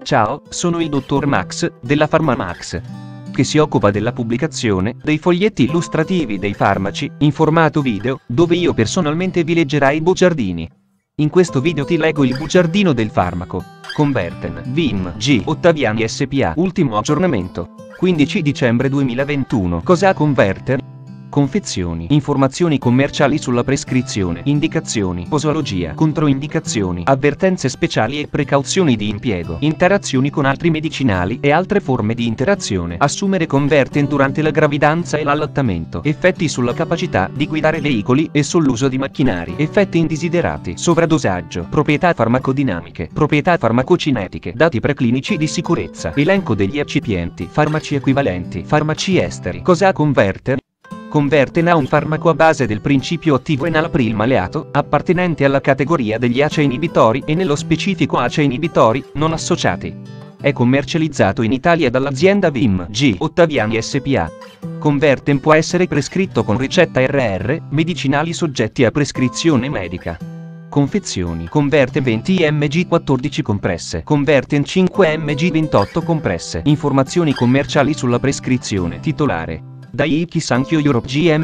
Ciao, sono il dottor Max, della PharmaMax, che si occupa della pubblicazione dei foglietti illustrativi dei farmaci, in formato video, dove io personalmente vi leggerai i bugiardini. In questo video ti leggo il bugiardino del farmaco Converten Vim G Ottaviani SPA. Ultimo aggiornamento, 15 dicembre 2021. Cos'ha Converten? Confezioni, informazioni commerciali sulla prescrizione, indicazioni, posologia, controindicazioni, avvertenze speciali e precauzioni di impiego, interazioni con altri medicinali e altre forme di interazione. Assumere Converten durante la gravidanza e l'allattamento. Effetti sulla capacità di guidare veicoli e sull'uso di macchinari. Effetti indesiderati. Sovradosaggio. Proprietà farmacodinamiche. Proprietà farmacocinetiche. Dati preclinici di sicurezza. Elenco degli eccipienti. Farmaci equivalenti. Farmaci esteri. Cos'ha Converten? Converten ha un farmaco a base del principio attivo enalapril maleato, appartenente alla categoria degli ACE inibitori e nello specifico ACE inibitori non associati. È commercializzato in Italia dall'azienda Vim G Ottaviani SPA. Converten può essere prescritto con ricetta RR, medicinali soggetti a prescrizione medica. Confezioni: Converten 20 mg 14 compresse, Converten 5 mg 28 compresse. Informazioni commerciali sulla prescrizione. Titolare: Daiichi Sankyo Europe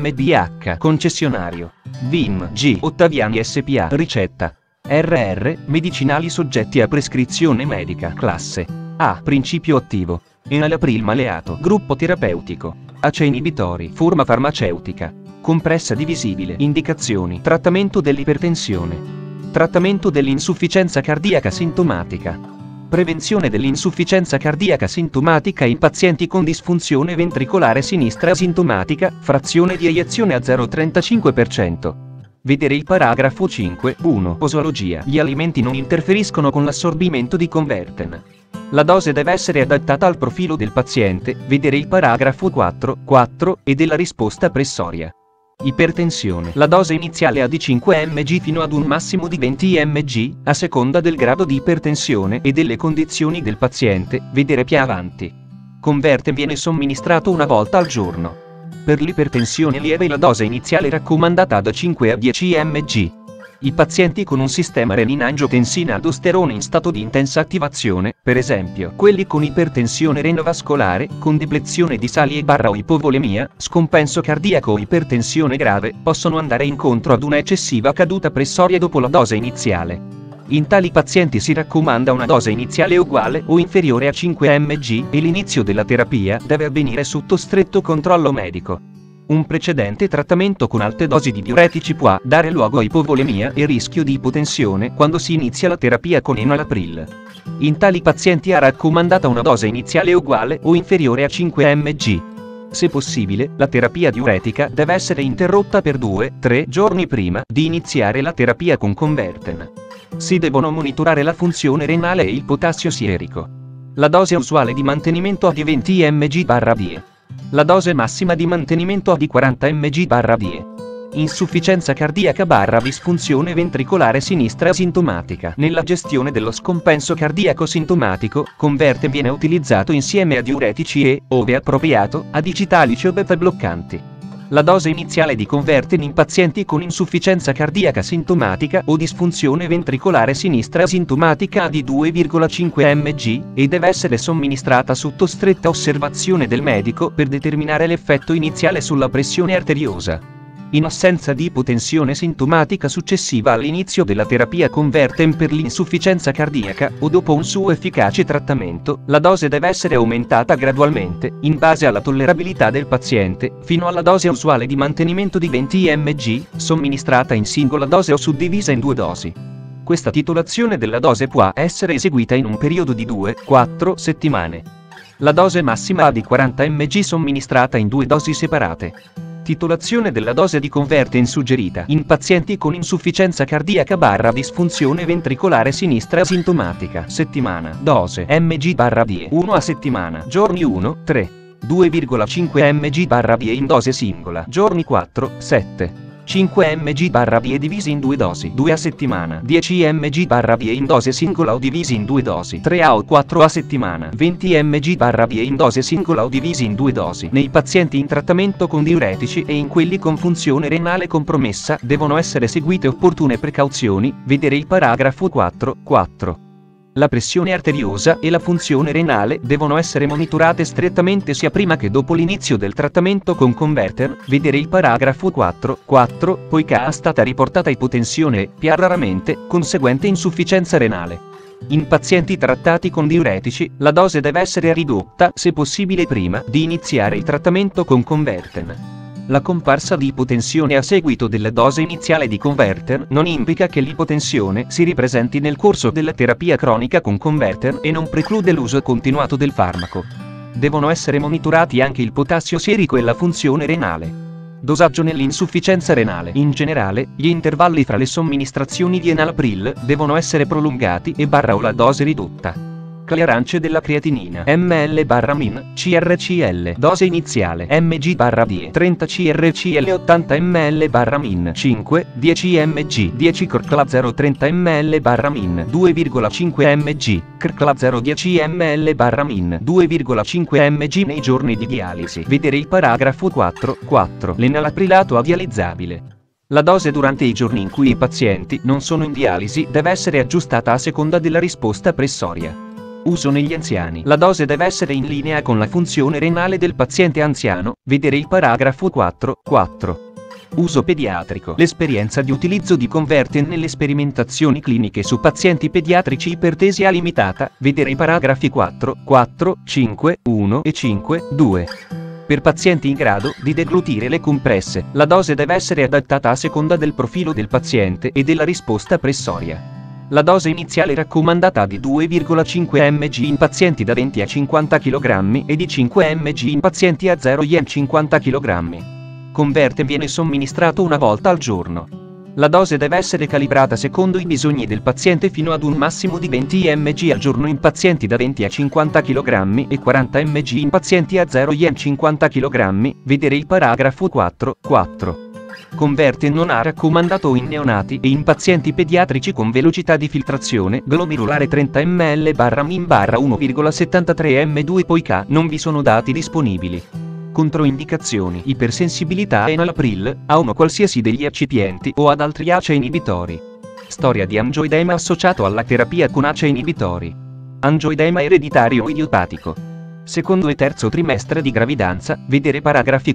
GmbH. Concessionario: Vim G Ottaviani SPA. Ricetta: RR, medicinali soggetti a prescrizione medica. Classe A. Principio attivo: enalapril maleato. Gruppo terapeutico: ACE inibitori. Forma farmaceutica: compressa divisibile. Indicazioni: trattamento dell'ipertensione, trattamento dell'insufficienza cardiaca sintomatica, prevenzione dell'insufficienza cardiaca sintomatica in pazienti con disfunzione ventricolare sinistra asintomatica, frazione di eiezione a 0,35%. Vedere il paragrafo 5.1. Posologia: gli alimenti non interferiscono con l'assorbimento di Converten. La dose deve essere adattata al profilo del paziente. Vedere il paragrafo 4.4 e della risposta pressoria. Ipertensione: la dose iniziale è di 5 mg fino ad un massimo di 20 mg, a seconda del grado di ipertensione e delle condizioni del paziente. Vedere più avanti. Converten viene somministrato una volta al giorno. Per l'ipertensione lieve la dose iniziale è raccomandata da 5 a 10 mg. I pazienti con un sistema renina-angiotensina-aldosterone in stato di intensa attivazione, per esempio quelli con ipertensione renovascolare, con deplezione di sali e/o ipovolemia, scompenso cardiaco o ipertensione grave, possono andare incontro ad una eccessiva caduta pressoria dopo la dose iniziale. In tali pazienti si raccomanda una dose iniziale uguale o inferiore a 5 mg e l'inizio della terapia deve avvenire sotto stretto controllo medico. Un precedente trattamento con alte dosi di diuretici può dare luogo a ipovolemia e rischio di ipotensione quando si inizia la terapia con enalapril. In tali pazienti è raccomandata una dose iniziale uguale o inferiore a 5 mg. Se possibile, la terapia diuretica deve essere interrotta per 2-3 giorni prima di iniziare la terapia con Converten. Si devono monitorare la funzione renale e il potassio sierico. La dose usuale di mantenimento è di 20 mg/die. La dose massima di mantenimento è di 40 mg/die. Insufficienza cardiaca/disfunzione ventricolare sinistra asintomatica. Nella gestione dello scompenso cardiaco sintomatico, Converten viene utilizzato insieme a diuretici e, ove appropriato, a digitalici o beta bloccanti. La dose iniziale di Converten in pazienti con insufficienza cardiaca sintomatica o disfunzione ventricolare sinistra asintomatica è di 2,5 mg e deve essere somministrata sotto stretta osservazione del medico per determinare l'effetto iniziale sulla pressione arteriosa. In assenza di ipotensione sintomatica successiva all'inizio della terapia Converten per l'insufficienza cardiaca o dopo un suo efficace trattamento, la dose deve essere aumentata gradualmente, in base alla tollerabilità del paziente, fino alla dose usuale di mantenimento di 20 mg, somministrata in singola dose o suddivisa in 2 dosi. Questa titolazione della dose può essere eseguita in un periodo di 2-4 settimane. La dose massima è di 40 mg somministrata in 2 dosi separate. Titolazione della dose di Converten suggerita in pazienti con insufficienza cardiaca/disfunzione ventricolare sinistra asintomatica. Settimana. Dose mg/die 1 a settimana. Giorni 1, 3. 2,5 mg/die in dose singola. Giorni 4, 7. 5 mg/die divisi in 2 dosi, 2 a settimana, 10 mg/die in dose singola o divisi in 2 dosi, 3 a o 4 a settimana, 20 mg/die in dose singola o divisi in 2 dosi. Nei pazienti in trattamento con diuretici e in quelli con funzione renale compromessa devono essere seguite opportune precauzioni, vedere il paragrafo 4.4. La pressione arteriosa e la funzione renale devono essere monitorate strettamente sia prima che dopo l'inizio del trattamento con converter, vedere il paragrafo 4.4, poiché è stata riportata ipotensione e, più raramente, conseguente insufficienza renale. In pazienti trattati con diuretici, la dose deve essere ridotta, se possibile prima di iniziare il trattamento con converter. La comparsa di ipotensione a seguito della dose iniziale di converter non implica che l'ipotensione si ripresenti nel corso della terapia cronica con converter e non preclude l'uso continuato del farmaco. Devono essere monitorati anche il potassio sierico e la funzione renale. Dosaggio nell'insufficienza renale. In generale, gli intervalli fra le somministrazioni di enalapril devono essere prolungati o la dose ridotta. Clearance della creatinina ml/min, CrCl, dose iniziale mg/die, 30 CrCl 80 ml/min, 5, 10 mg, 10 CrCl 30 ml/min, 2,5 mg, CrCl 10 ml/min, 2,5 mg nei giorni di dialisi. Vedere il paragrafo 4.4. L'enalaprilato adializzabile. La dose durante i giorni in cui i pazienti non sono in dialisi deve essere aggiustata a seconda della risposta pressoria. Uso negli anziani. La dose deve essere in linea con la funzione renale del paziente anziano, vedere il paragrafo 4.4. Uso pediatrico. L'esperienza di utilizzo di converter nelle sperimentazioni cliniche su pazienti pediatrici ipertesi è limitata, vedere i paragrafi 4.4, 5, 1 e 5, 2. Per pazienti in grado di deglutire le compresse, la dose deve essere adattata a seconda del profilo del paziente e della risposta pressoria. La dose iniziale raccomandata è di 2,5 mg in pazienti da 20 a 50 kg e di 5 mg in pazienti a 0,50 kg. Converter viene somministrato una volta al giorno. La dose deve essere calibrata secondo i bisogni del paziente fino ad un massimo di 20 mg al giorno in pazienti da 20 a 50 kg e 40 mg in pazienti a 0,50 kg, vedere il paragrafo 4.4. Converter non ha raccomandato in neonati e in pazienti pediatrici con velocità di filtrazione glomerulare 30 ml/min/1,73 m2 poiché non vi sono dati disponibili. Controindicazioni: ipersensibilità a enalapril, a uno qualsiasi degli eccipienti o ad altri ACE inibitori. Storia di angioedema associato alla terapia con ACE inibitori. Angioedema ereditario o idiopatico. Secondo e terzo trimestre di gravidanza, vedere paragrafi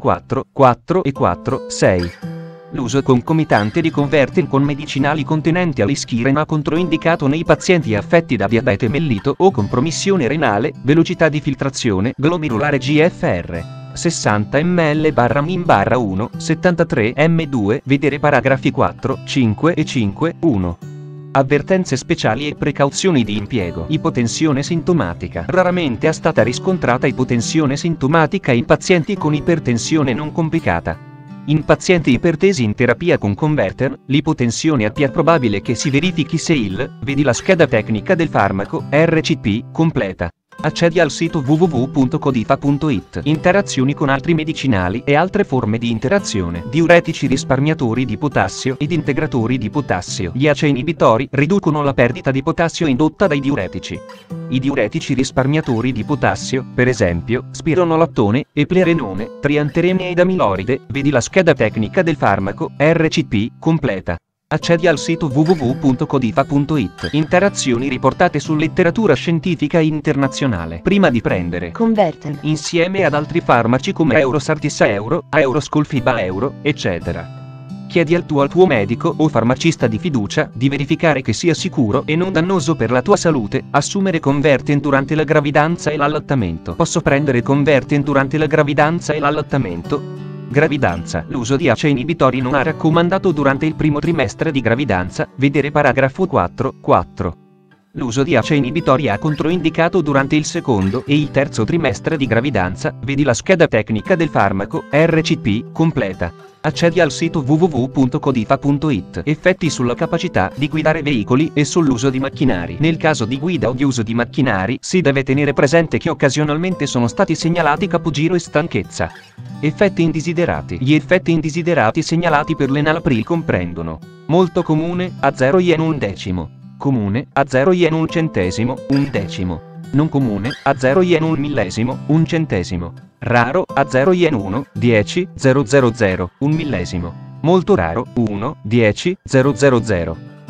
4 e 6. L'uso concomitante di converter con medicinali contenenti alischiren è controindicato nei pazienti affetti da diabete mellito o compromissione renale, velocità di filtrazione glomerulare GFR, 60 ml/min/1, 73 m2, vedere paragrafi 4, 5 e 5, 1. Avvertenze speciali e precauzioni di impiego. Ipotensione sintomatica. Raramente è stata riscontrata ipotensione sintomatica in pazienti con ipertensione non complicata. In pazienti ipertesi in terapia con converter, l'ipotensione è più probabile che si verifichi se vedi la scheda tecnica del farmaco, RCP, completa. Accedi al sito www.codifa.it. Interazioni con altri medicinali e altre forme di interazione. Diuretici risparmiatori di potassio ed integratori di potassio. Gli ACE inibitori riducono la perdita di potassio indotta dai diuretici. I diuretici risparmiatori di potassio, per esempio, spironolattone, eplerenone, trianterene ed amiloride, vedi la scheda tecnica del farmaco, RCP, completa. Accedi al sito www.codifa.it. Interazioni riportate su letteratura scientifica internazionale. Prima di prendere converter insieme ad altri farmaci come Eurosartis Euro, Euroscolfiba Euro, eccetera. Chiedi al tuo medico o farmacista di fiducia di verificare che sia sicuro e non dannoso per la tua salute assumere converter durante la gravidanza e l'allattamento. Posso prendere converter durante la gravidanza e l'allattamento? Gravidanza. L'uso di ACE inibitori non è raccomandato durante il primo trimestre di gravidanza, vedere paragrafo 4.4. L'uso di ACE inibitori è controindicato durante il secondo e il terzo trimestre di gravidanza, vedi la scheda tecnica del farmaco, RCP, completa. Accedi al sito www.codifa.it. Effetti sulla capacità di guidare veicoli e sull'uso di macchinari. Nel caso di guida o di uso di macchinari, si deve tenere presente che occasionalmente sono stati segnalati capogiro e stanchezza. Effetti indesiderati. Gli effetti indesiderati segnalati per l'enalapril comprendono: molto comune, a 0 yen 1/10, comune, a 0 yen 1 centesimo, 1/10, non comune, a 0 yen 1 millesimo, 1 centesimo, raro, a 0 yen 1, 10, 000, 1 millesimo, molto raro, 1, 10, 000.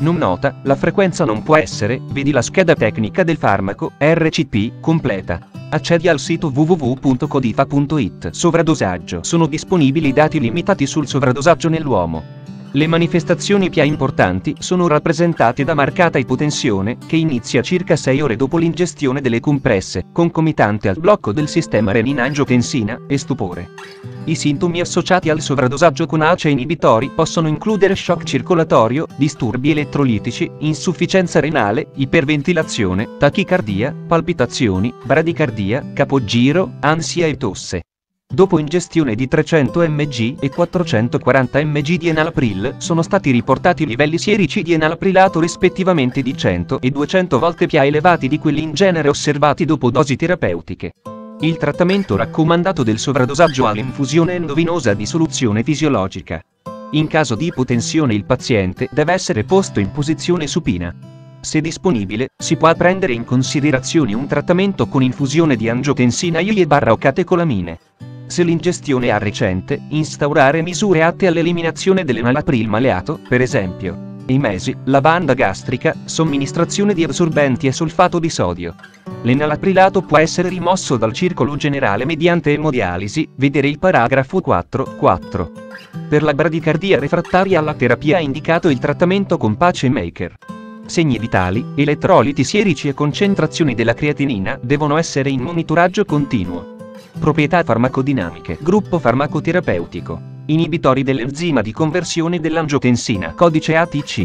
Non nota, la frequenza non può essere, vedi la scheda tecnica del farmaco, RCP, completa. Accedi al sito www.codifa.it. Sovradosaggio. Sono disponibili dati limitati sul sovradosaggio nell'uomo. Le manifestazioni più importanti sono rappresentate da marcata ipotensione, che inizia circa 6 ore dopo l'ingestione delle compresse, concomitante al blocco del sistema renina-angiotensina, e stupore. I sintomi associati al sovradosaggio con ACE inibitori possono includere shock circolatorio, disturbi elettrolitici, insufficienza renale, iperventilazione, tachicardia, palpitazioni, bradicardia, capogiro, ansia e tosse. Dopo ingestione di 300 mg e 440 mg di enalapril, sono stati riportati livelli sierici di enalaprilato rispettivamente di 100 e 200 volte più elevati di quelli in genere osservati dopo dosi terapeutiche. Il trattamento raccomandato del sovradosaggio è l'infusione endovenosa di soluzione fisiologica. In caso di ipotensione il paziente deve essere posto in posizione supina. Se disponibile, si può prendere in considerazione un trattamento con infusione di angiotensina I/o catecolamine. Se l'ingestione è recente, instaurare misure atte all'eliminazione dell'enalapril maleato, per esempio emesi, lavanda gastrica, somministrazione di assorbenti e solfato di sodio. L'enalaprilato può essere rimosso dal circolo generale mediante emodialisi, vedere il paragrafo 4.4. Per la bradicardia refrattaria alla terapia è indicato il trattamento con pacemaker. Segni vitali, elettroliti sierici e concentrazioni della creatinina devono essere in monitoraggio continuo. Proprietà farmacodinamiche. Gruppo farmacoterapeutico. Inibitori dell'enzima di conversione dell'angiotensina. Codice ATC.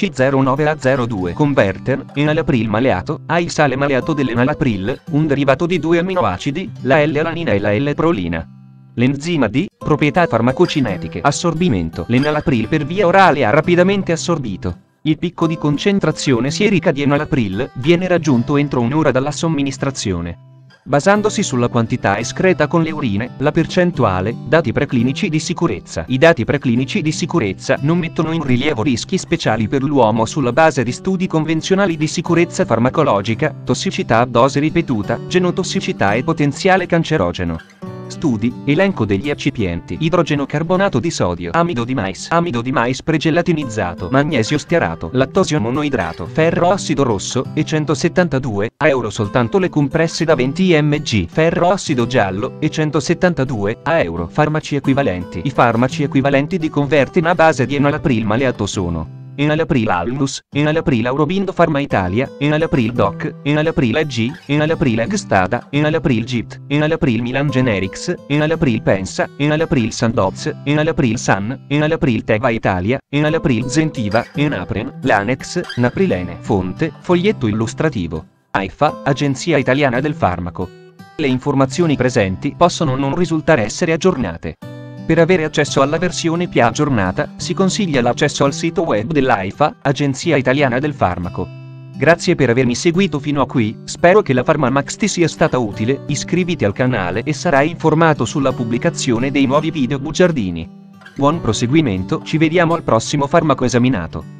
C09A02. Converter, enalapril maleato, ha il sale maleato dell'enalapril, un derivato di 2 amminoacidi, la L-alanina e la L-prolina. L'enzima D, proprietà farmacocinetiche. Assorbimento. L'enalapril per via orale ha rapidamente assorbito. Il picco di concentrazione sierica di enalapril viene raggiunto entro un'ora dalla somministrazione. Basandosi sulla quantità escreta con le urine, la percentuale, dati preclinici di sicurezza. I dati preclinici di sicurezza non mettono in rilievo rischi speciali per l'uomo sulla base di studi convenzionali di sicurezza farmacologica, tossicità a dose ripetuta, genotossicità e potenziale cancerogeno. Studi, elenco degli eccipienti: idrogeno carbonato di sodio, amido di mais pregelatinizzato, magnesio stearato, lattosio monoidrato, ferro ossido rosso, e 172 euro soltanto le compresse da 20 mg, ferro ossido giallo, e 172 euro. Farmaci equivalenti. I farmaci equivalenti di Convertin a base di enalapril maleato sono enalapril Alnus, enalapril Aurobindo Pharma Italia, enalapril Doc, enalapril AG, enalapril Egstada, enalapril Gift, enalapril Milan Generics, enalapril Pensa, enalapril Sandoz, enalapril San, enalapril Teva Italia, enalapril Zentiva, Enapren, Lanex, Naprilene. Fonte, foglietto illustrativo. AIFA, Agenzia Italiana del Farmaco. Le informazioni presenti possono non risultare essere aggiornate. Per avere accesso alla versione più aggiornata, si consiglia l'accesso al sito web dell'AIFA, Agenzia Italiana del Farmaco. Grazie per avermi seguito fino a qui, spero che la PharmaMax ti sia stata utile, iscriviti al canale e sarai informato sulla pubblicazione dei nuovi video bugiardini. Buon proseguimento, ci vediamo al prossimo farmaco esaminato.